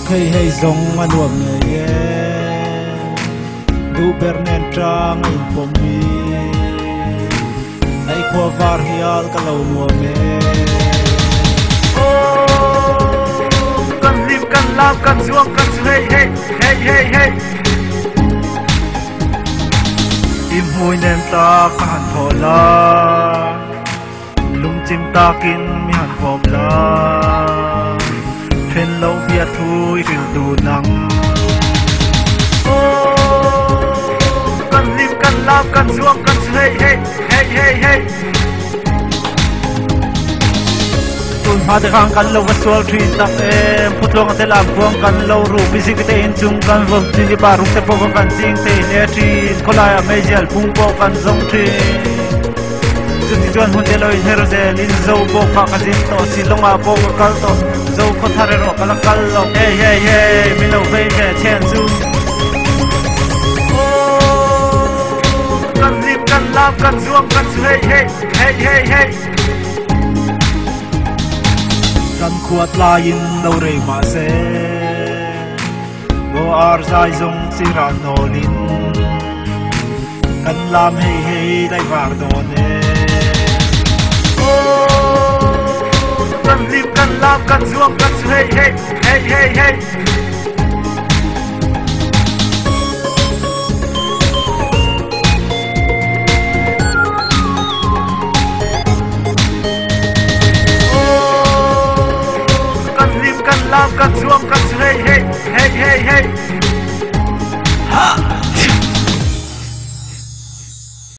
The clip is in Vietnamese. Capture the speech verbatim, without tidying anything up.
hey hey zong manuam ye du bernen trang in pomi ai kho var hial kalau mo me kan lim kan lam kan zuang kan hey hey hey hey hey im hui nem ta kan thola lung chim ta kin mi han pom la phen lâu bia thui ril du nang kan lim kan lam kan zuang kan hey hey hey hey hey tun ha de khang kan lo vasual thin tak em putlong te lam buang kan lo ru busy ke in chung kan vom tin di baru te po kan sing te ne thin kolai a mejal pung po kan zong thin Jadi tuan hunde lo in hero zel in zo bo ka kazin to silong a bo kal to zo ko thare ro kala kal lo hey hey hey mi lo ve ke chen zu kan lim kan lam kan zuang kan hey hey hey hey hey kan khuat la in lo re ma se bo ar sai zong siran no lin kan lam hey hey dai var do ne kan lim kan lam kan zuang kan hey hey hey hey hey kan lim kan lam kan zuang kan hey hey hey hey hey ha